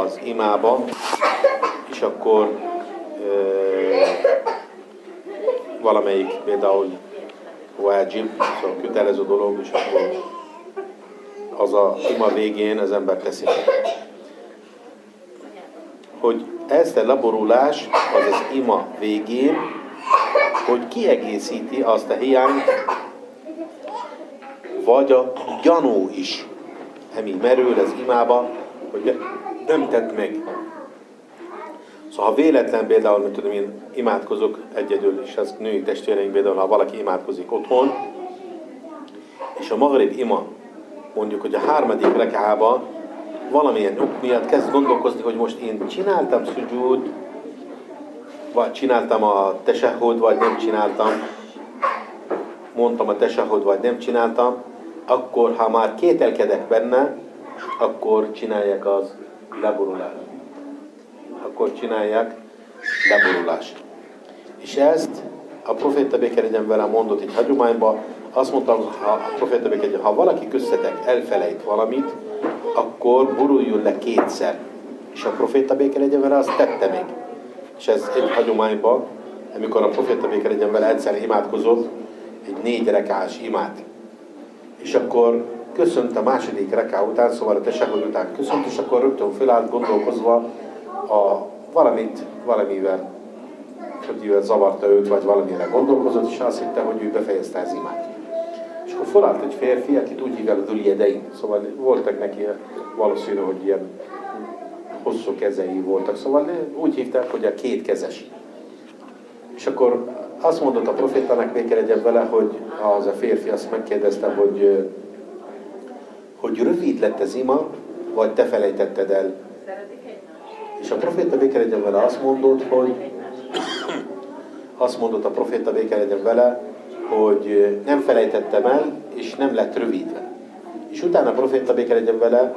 az imába, és akkor valamelyik például wajib, szóval kötelező dolog, és akkor az a ima végén az ember teszi. Hogy ezt a leborulás az az ima végén, hogy kiegészíti azt a hiányt, vagy a gyanú is, ami merül az imába, hogy nem tett meg. Szóval ha véletlen például, nem tudom, én imádkozok egyedül, és ez női testvéreink például, ha valaki imádkozik otthon, és a magrib ima, mondjuk, hogy a 3. rekába valamilyen ok miatt kezd gondolkozni, hogy most én csináltam szudzsúd, vagy csináltam a tesahhud, vagy nem csináltam, mondtam a tesahhud, vagy nem csináltam, akkor ha már kételkedek benne, akkor csinálják az leborulást. Akkor csinálják leborulást. És ezt a proféta béke legyen vele mondott egy hagyományban, azt mondta a proféta béke legyen, ha valaki köztetek elfelejt valamit, akkor boruljon le 2-szer. És a proféta béke legyen vele, azt tette meg. És ez egy hagyományban, amikor a proféta béke legyen vele egyszer imádkozott, egy 4 rekás imát. És akkor köszönt a 2. reká után, szóval a tesahhud után köszönt, és akkor rögtön felállt gondolkozva valamivel zavarta őt, vagy valamire gondolkozott, és azt hitte, hogy ő befejezte az imát. És akkor felállt egy férfi, akit úgy hívják Duljedein. Szóval voltak neki valószínű, hogy ilyen hosszú kezei voltak, szóval úgy hívták, hogy a 2 kezes. És akkor azt mondott a profétának, béke legyen vele, hogy az a férfi azt megkérdezte, hogy rövid lett az ima, vagy te felejtetted el. És a proféta béke legyen vele azt mondott a proféta béke legyen vele, hogy nem felejtettem el, és nem lett rövidve. És utána a proféta béke legyen vele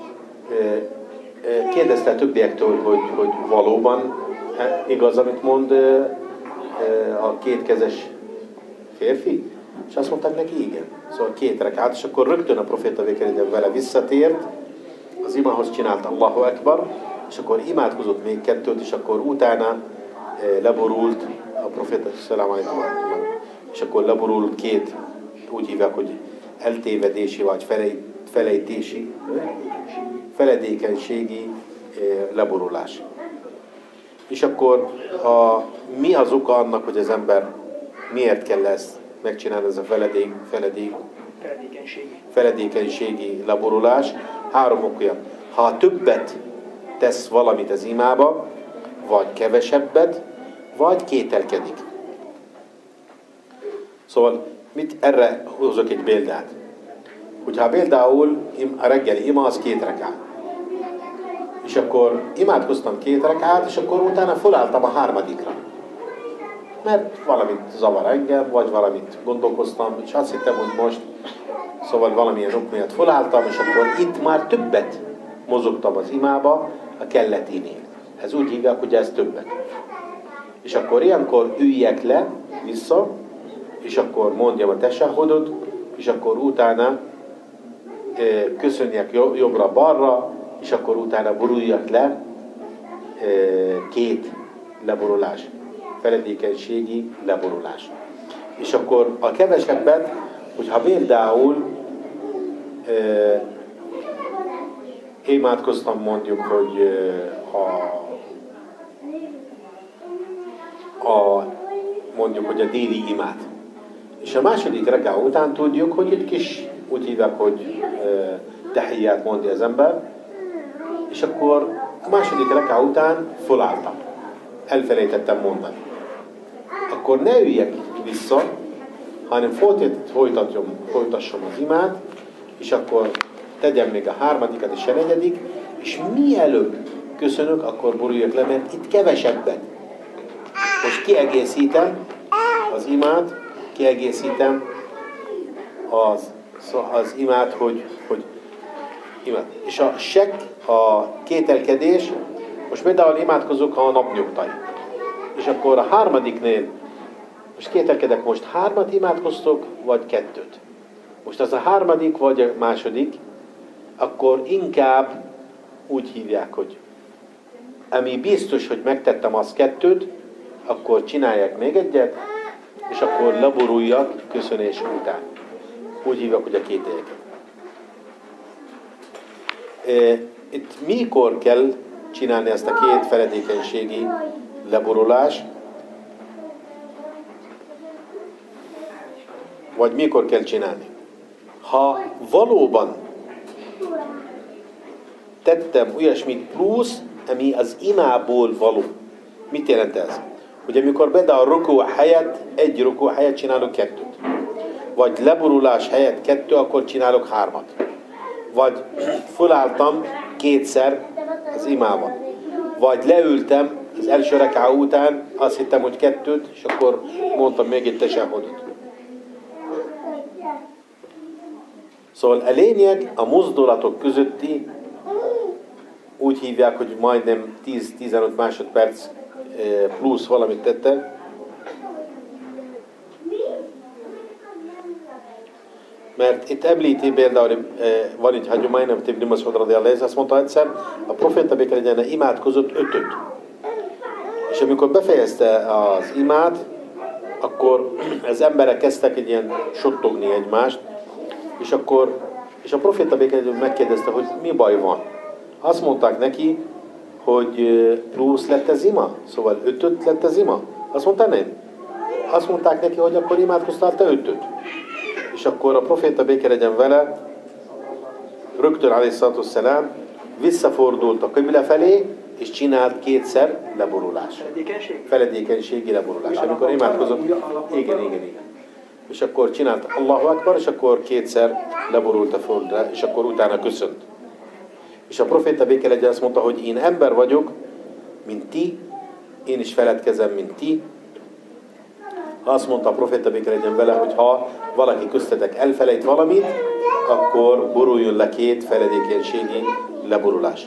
kérdezte a többiektől, hogy valóban igaz, amit mond a 2 kezes férfi? És azt mondták neki, igen. Szóval 2 rekát, és akkor rögtön a proféta béke legyen vele visszatért, az imához csinált Allahu Akbar, és akkor imádkozott még 2-t, és akkor utána leborult a proféta, és akkor leborult 2, úgy hívják, hogy eltévedési vagy felejtési, feledékenységi leborulás. És akkor mi az oka annak, hogy az ember miért kell ezt megcsinálni, ez a feledékenységi leborulás? 3 okja. Ha többet tesz valamit az imába, vagy kevesebbet, vagy kételkedik. Szóval erre hozok egy példát. Hogyha például a reggeli ima az 2 rekát. És akkor imádkoztam 2 rekát, és akkor utána felálltam a 3-ra. Mert valamit zavar engem, vagy valamit gondolkoztam, és azt hittem, hogy most szóval valamilyen ok miatt felálltam, és akkor itt már többet mozogtam az imába a kelletinél. Ez úgy hívják, hogy ez többet. És akkor ilyenkor üljek le, vissza, és akkor mondjam a tesahhudot, és akkor utána köszönjek jobbra-balra, és akkor utána boruljak le 2 leborulás, feledékenységi leborulás. És akkor a kevesebbet, hogyha például imádkoztam mondjuk, hogy mondjuk, hogy a déli imát. És a 2. reká után tudjuk, hogy egy kis, úgy hívják, hogy tahiyyát mondja az ember, és akkor a 2. reká után felálltam. Elfelejtettem mondani. Akkor ne üljek vissza, hanem folytassam az imát, és akkor tegyem még a 3. és a 4. és mielőbb köszönök, akkor boruljak le, mert itt kevesebbet. Most kiegészítem az imát, kiegészítem az imát, hogy imát. És a a kételkedés, most például imádkozok, ha a napnyugtaj. És akkor a 3-nél, most kételkedek, most 3 imádkoztok, vagy 2. Most az a 3. vagy a 2, akkor inkább úgy hívják, hogy ami biztos, hogy megtettem az 2, akkor csinálják még egyet, és akkor leboruljak köszönés után. Úgy hívják, hogy a 2 éjeket. Itt mikor kell csinálni ezt a 2 feledékenységi leborulást? Vagy mikor kell csinálni? Ha valóban tettem olyasmit plusz, ami az imából való. Mit jelent ez? Hogy amikor például rukó helyett, 1 rukó helyett csinálok 2. Vagy leborulás helyett 2, akkor csinálok 3. Vagy fölálltam 2-szer az imában. Vagy leültem az első reká után, azt hittem, hogy 2, és akkor mondtam még egy tesahudot. Szóval a lényeg a mozdulatok közötti, úgy hívják, hogy majdnem 10-15 másodperc plusz valamit tettem. Mert itt említi például, van egy hagyomány, amit Ibn Mas'ud radhiyallahu anhu azt mondta egyszer, a proféta béke legyen imádkozott 5-öt. És amikor befejezte az imát, akkor az emberek kezdtek egy ilyen sottogni egymást, és a proféta béke legyen megkérdezte, hogy mi baj van. Azt mondták neki, hogy plusz lett az ima, szóval 5-öt lett az ima. Azt mondta, nem. Azt mondták neki, hogy akkor imádkoztál te 5-öt. És akkor a proféta béke legyen vele, rögtön alaihissalatu visszafordult a kibla felé, és csinált 2-szer leborulás. Feledékenységi leborulás. Amikor imádkozott, igen. És akkor csinált Allahu Akbar, és akkor 2-szer leborult a földre, és akkor utána köszönt. És a proféta béke legyen azt mondta, hogy én ember vagyok, mint ti, én is feledkezem, mint ti. Azt mondta a proféta béke legyen vele, hogy ha valaki köztetek elfelejt valamit, akkor boruljon le 2 feledékenységi leborulás.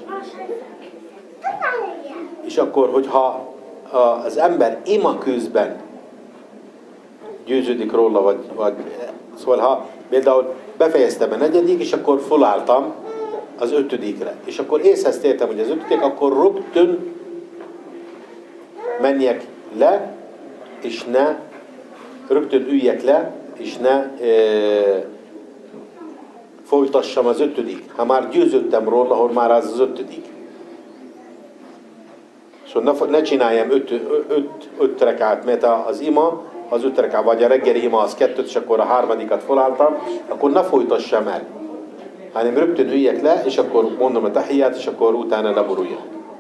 És akkor, hogyha az ember ima közben győződik róla, vagy szóval ha például befejeztem a 4. és akkor fölálltam az 5-re, és akkor észreztem, hogy az 5, akkor rögtön menjek le, és ne rögtön üljek le, és ne folytassam az 5. Ha már győződtem róla, hogy már az 5. Szóval ne csináljam 5 rekát, mert az ima, az 5 rekát, vagy a reggeli ima az 2, és akkor a 3-at felálltam, akkor ne folytassam el. Hanem rögtön üljek le, és akkor mondom a tahiyyát, és akkor utána leboruljak.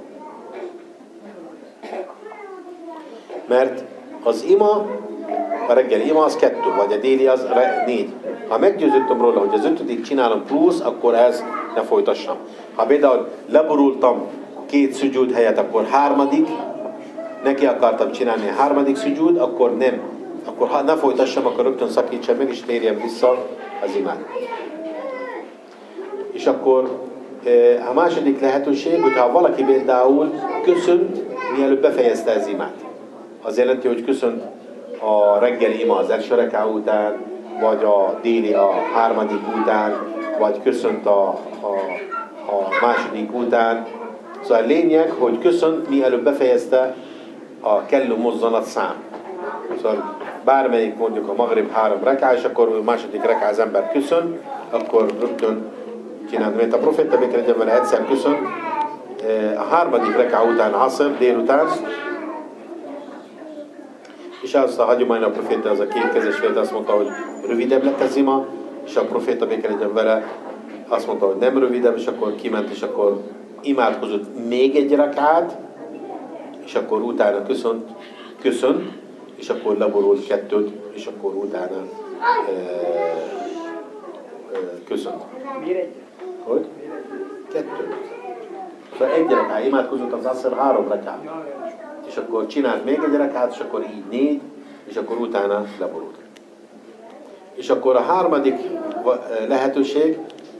Mert az ima, a reggeli ima az 2, vagy a déli az 4. Ha meggyőződtem róla, hogy az 5. csinálom plusz, akkor ez ne folytassam. Ha például leborultam 2 szügyúd helyett, akkor 3. neki akartam csinálni a 3. szügyúd, akkor nem. Akkor ha ne folytassam, akkor rögtön szakítsam meg, és térjem vissza az imát. És akkor a második lehetőség, hogyha valaki például köszönt, mielőtt befejezte az imát. Az jelenti, hogy köszönt a reggeli ima az első reká után, vagy a déli a 3. után, vagy köszönt a második után. Szóval a lényeg, hogy köszönt, mielőtt befejezte a kellő mozzanat szám. Szóval bármelyik mondjuk a Maghrib 3 reká, és akkor a második reká az ember köszön, akkor rögtön csinálni. Mert a proféta béke legyen vele egyszer köszön, a 3. reká után, Asr, délután, és azt a hagyomány a proféta, az a 2 kezes vélt, azt mondta, hogy rövidebb lett az ima, és a proféta béke legyen vele, azt mondta, hogy nem rövidebb, és akkor kiment, és akkor imádkozott még 1 rekát, és akkor utána köszönt, és akkor leborult 2, és akkor utána köszönt. Miért 1? Hogy? 2. Szóval 1 rekát imádkozott, az Asr 3 rekát. És akkor csinált még 1 rekát, és akkor így 4, és akkor utána leborult. És akkor a 3. lehetőség,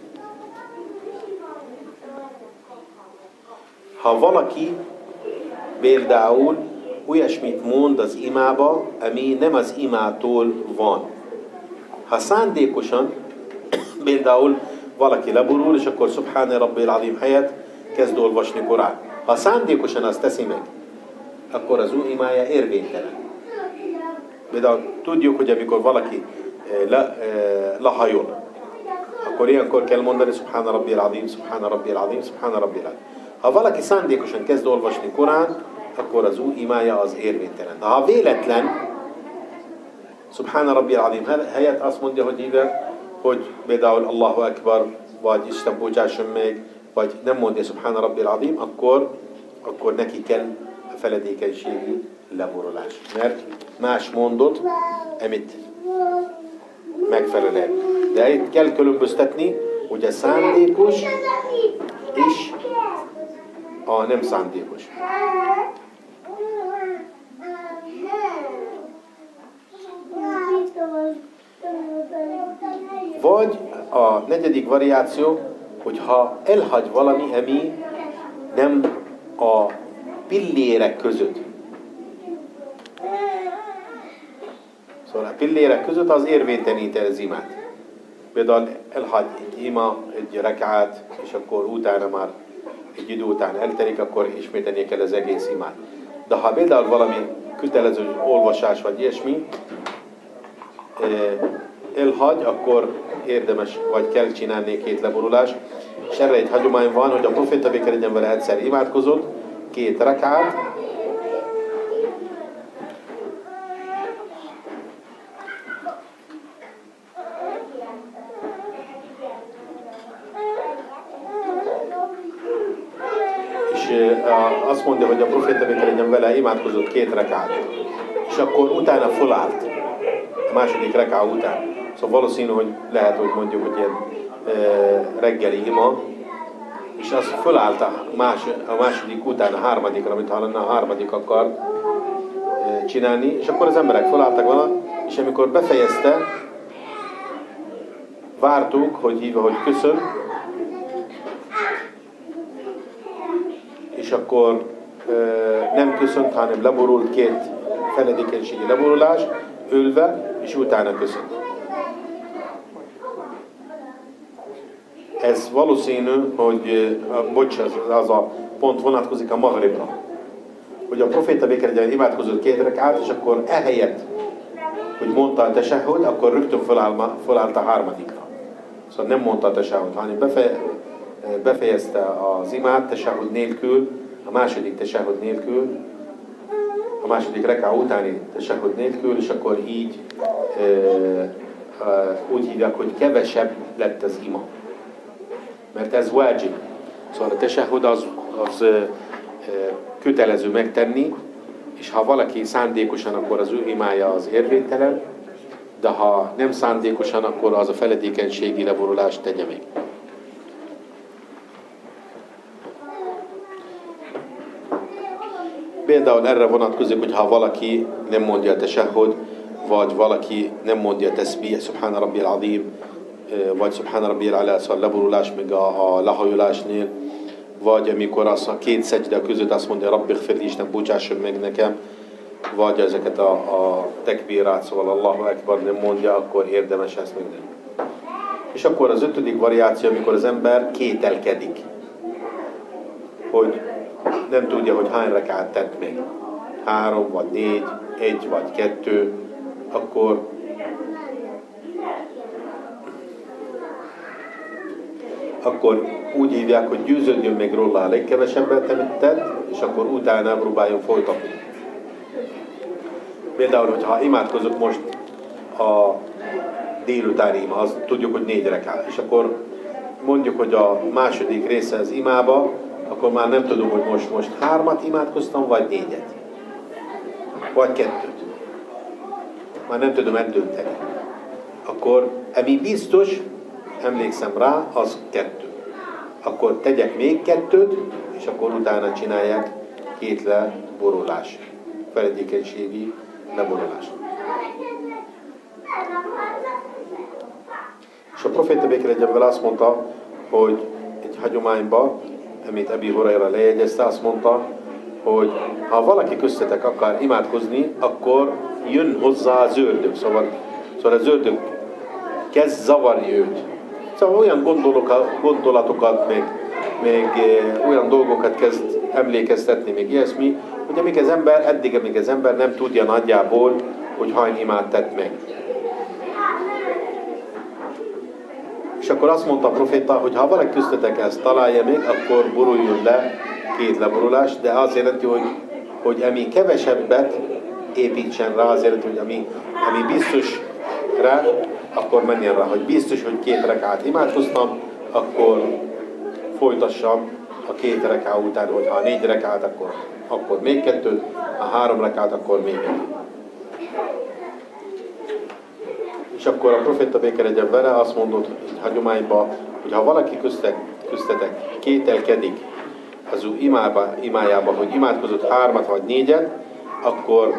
ha valaki például olyasmit mond az imába, ami nem az imától van. Ha szándékosan, például valaki leborul, és akkor Subhán Rabbil Azim helyett kezd olvasni Korán. Ha szándékosan azt teszi meg, akkor az ő imája érvénytelen. Például tudjuk, hogy amikor valaki lehajol, akkor ilyenkor kell mondani Subhána Rabbil Azim, Subhána Rabbil Azim, Subhána Rabbil Azim. Ha valaki szándékosan kezd olvasni Korán, akkor az ő imája az érvénytelen. De ha véletlen Subhána Rabbil Azim helyett azt mondja, hogy például Allahu Akbar, vagy Isten bocsásson meg, vagy nem mondja Subhána Rabbil Azim, akkor neki kell a feledékenységi leborulás. Mert más mondott, amit megfelelően. De itt kell különböztetni, hogy a szándékos és a nem szándékos. Vagy a negyedik variáció, hogyha elhagy valami, ami nem a pillérek között. Szóval a pillérek között az érvényteleníti az imát. Például elhagy egy ima, egy rekát, és akkor utána már egy idő után eltelik, akkor ismételni kell az egész imát. De ha például valami kötelező olvasás vagy ilyesmi elhagy, akkor érdemes vagy kell csinálni 2 leborulást. És erre egy hagyomány van, hogy a proféta béke legyen vele egyszer imádkozott, 2 rekát, és azt mondja, hogy a proféta béke legyen vele imádkozott 2 rekát. És akkor utána fölállt, a második reká után. Szóval valószínű, hogy lehet, hogy mondjuk, hogy ilyen reggeli ima, és az fölállt a második után a harmadikra, mint ha lenne a harmadik akar csinálni, és akkor az emberek fölálltak volna, és amikor befejezte, vártuk, hogy köszön, és akkor nem köszönt, hanem leborult 2 feledékenységi leborulás, ülve, és utána köszönt. Ez valószínű, hogy az a pont vonatkozik a Maghribra. Hogy a proféta béke legyen imádkozott 2 rekát, és akkor ehelyett, hogy mondta a tesahhud, akkor rögtön fölállt a harmadikra. Szóval nem mondta a tesahhud, hanem befejezte az imát tesahhud nélkül, a második tesahhud nélkül, a második reká utáni tesahhud nélkül, és akkor így úgy hívják, hogy kevesebb lett az ima. Mert ez wajib. Szóval a tesahhud az kötelező megtenni, és ha valaki szándékosan, akkor az ő imája az érvénytelen, de ha nem szándékosan, akkor az a feledékenységi leborulást tegye meg. Például erre vonatkozik, hogy ha valaki nem mondja a tesahhud, vagy valaki nem mondja a teszbih, Subhána Rabbil Azim, vagy Subhána Rabbil Alá, szóval leborulás, még a lehajolásnél, vagy amikor az a 2 szejda között azt mondja, Rabbi gfirli, Isten bocsásson meg nekem, vagy ezeket a tekbírát, szóval Allahu Akbar nem mondja, akkor érdemes ezt megtenni. És akkor az 5. variáció, amikor az ember kételkedik, hogy nem tudja, hogy hány rekát tett meg. 3 vagy 4, 1 vagy 2, akkor úgy hívják, hogy győződjön meg róla a legkevesebbet, amit tett, és akkor utána próbáljon folytatni. Például, hogyha imádkozok most a délutáni ima, az tudjuk, hogy 4 reká, és akkor mondjuk, hogy a második része az imába, akkor már nem tudom, hogy most 3-at imádkoztam, vagy 4-et. Vagy 2-t. Már nem tudom eldönteni. Akkor, ami biztos, emlékszem rá, az 2. Akkor tegyek még 2-t, és akkor utána csinálják 2 leborulás. Feledékenységi leborulás. És a proféta béke legyen vele azt mondta, hogy egy hagyományban, amit Abi Hurajra lejegyezte, azt mondta, hogy ha valaki köztetek akar imádkozni, akkor jön hozzá az ördög. Szóval az ördög kezd zavarni őt. Szóval olyan gondolatokat, meg olyan dolgokat kezd emlékeztetni még ilyesmi, hogy amíg az ember nem tudja nagyjából, hogy hány imát tett meg. És akkor azt mondta a proféta, hogy ha valaki köztetek ezt találja meg, akkor boruljon le 2 leborulás, de az jelenti, hogy ami kevesebbet építsen rá, az jelenti, hogy ami biztos rá, akkor menjen rá, hogy biztos, hogy 2 rekát imádkoztam, akkor folytassam a 2 rekát után, hogyha 4 rekát, akkor még 2, a 3 rekát, akkor még 1. És akkor a proféta béke legyen vele azt mondott egy hagyományban, hogy ha valaki köztetek kételkedik az ő imájába, hogy imádkozott 3 vagy 4-et, akkor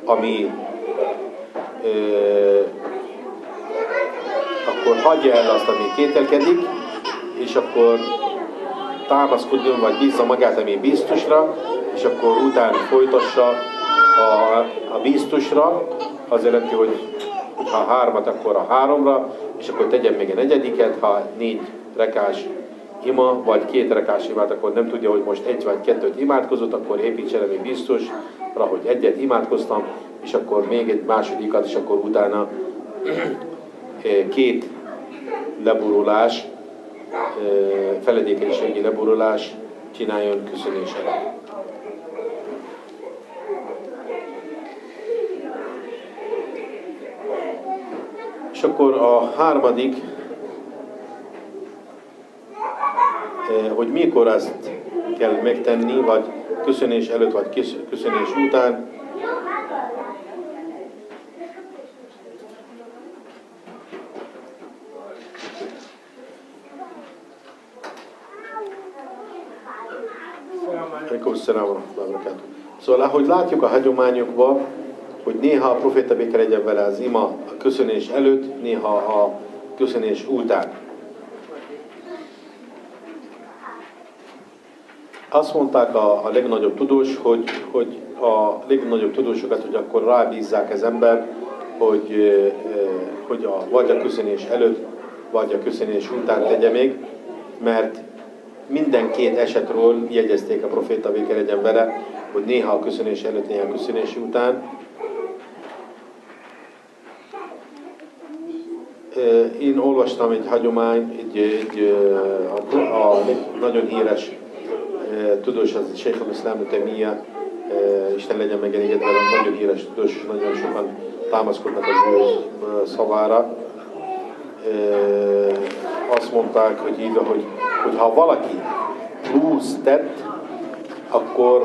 akkor hagyja el azt, ami kételkedik, és akkor támaszkodjon, vagy bízza magát, ami biztosra, és akkor utána folytassa a biztosra, az jelenti, hogy ha 3-at, akkor a 3-ra, és akkor tegyen még egy 4-et, ha 4 rekás ima, vagy 2 rekás imát, akkor nem tudja, hogy most 1 vagy 2-t imádkozott, akkor építsen ami biztosra, hogy 1-et imádkoztam, és akkor még egy másodikat, és akkor utána 2 leborulás, feledékenységi leborulás csináljon köszönés előtt. És akkor a 3., hogy mikor ezt kell megtenni, vagy köszönés előtt, vagy köszönés után. Szóval, ahogy látjuk a hagyományokban, hogy néha a proféta béke legyen vele az ima a köszönés előtt, néha a köszönés után. Azt mondták a legnagyobb tudós, hogy a legnagyobb tudósokat, hogy akkor rábízzák az ember, hogy vagy a köszönés előtt, vagy a köszönés után tegye még, mert minden 2 esetről jegyezték a proféta béke legyen vele, hogy néha a köszönés előtt, néha a köszönés után. Én olvastam egy hagyomány, a nagyon híres tudós, az Sheikh al-Islam Ibn Taymiyyah, Isten legyen megelégedve, nagyon híres tudós, és nagyon sokan támaszkodnak az ő szavára. Azt mondták, hogy ha valaki plusz tett, akkor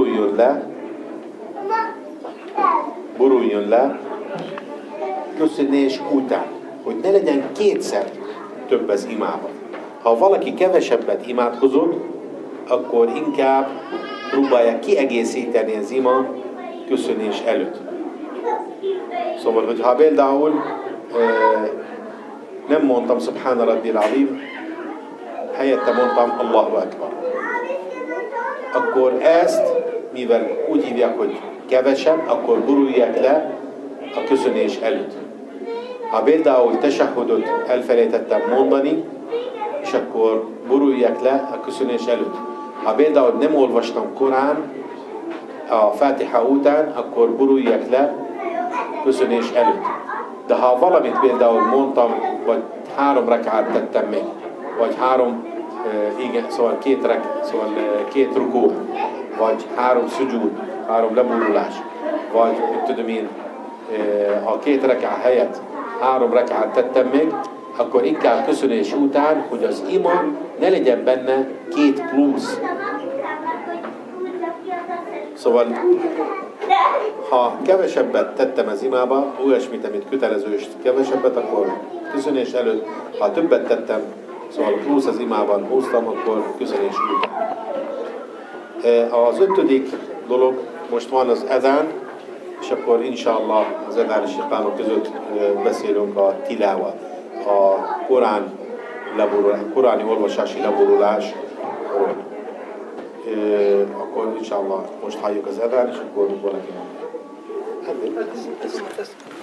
boruljon le köszönés után, hogy ne legyen 2-szer több az imában. Ha valaki kevesebbet imádkozott, akkor inkább próbálja kiegészíteni az ima köszönés előtt. Szóval, hogyha például nem mondtam Subhana Rabbil Azim, helyette mondtam Allahu Akbar, akkor ezt, mivel úgy hívják, hogy kevesebb, akkor borulják le a köszönés előtt. Ha például tesahhudot elfelejtettem mondani, és akkor borulják le a köszönés előtt. Ha például nem olvastam Korán a Fátiha után, akkor borulják le köszönés előtt. De ha valamit például mondtam, vagy 3 rekát tettem meg, vagy 2 rukú, vagy 3 szudzsúd, 3 leborulás, vagy tudom én, a 2 rekát helyett 3 rekát tettem meg, akkor inkább köszönés után, hogy az ima ne legyen benne 2 plusz. Szóval, ha kevesebbet tettem az imába, olyasmit, amit kötelező és kevesebbet, akkor köszönés előtt, ha többet tettem, szóval plusz az imában hoztam, akkor köszönés után. Az 5. dolog, most van az ezán, és akkor inshallah az ezán és iqámok között beszélünk a tiláva, a koráni olvasási leborulásról. Akkor inshallah most halljuk az ezán, és akkor valaki mondja.